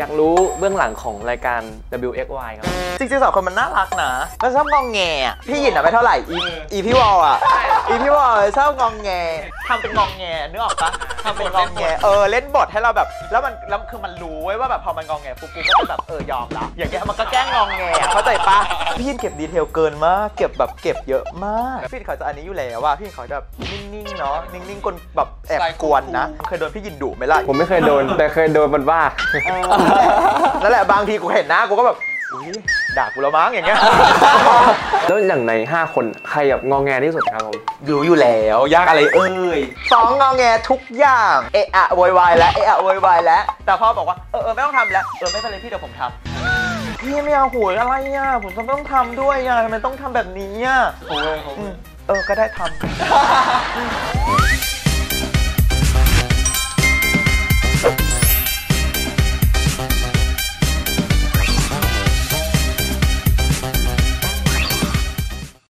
ากรู้เบื้องหลังของรายการ WXY ครับจริงๆ2 คนมันน่ารักนะมันชอบงองแงพี่หยินอะไม่เท่าไหร่อีพี่วอลอะอีพี่วอลชอบงองแงทำเป็นงองแงนึกออกปะทำเป็นงองแงเล่นบทให้เราแบบแล้วคือมันรู้ไว้ว่าแบบพอมันงองแงปุ๊บก็จะแบบยอมละอย่างเงี้ยมันก็แกล้งงองแงเข้าใจปะพี่หยินเก็บดีเทลเกินมากเก็บเยอะมากพี่หยินเขาจะอันนี้อยู่แล้วว่าพี่หยินเขาจะนิ่งๆเนาะนิ่งๆกลแบบแอบกวนนะเคยโดนพี่หยินดุไหมล่ะผมไม่เคยโดนแต่เคยโดนมันว่านั่นแหละบางทีกูเห็นหน้ากูก็แบบด่ากูแล้วมั้งอย่างเงี้ยแล้วอย่างใน5 คนใครแบบงอแงที่สุดครับผมรู้อยู่แล้วยากอะไรฟ้องงอแงทุกอย่างโวยวายแล้วโวยวายแล้วแต่พ่อบอกว่าไม่ต้องทำแล้วไม่เป็นไรพี่เดี๋ยวผมทำพี่ไม่เอาหวยอะไรอ่ะผมก็ต้องทำด้วยอ่ะทำไมต้องทำแบบนี้อ่ะก็ได้ทำ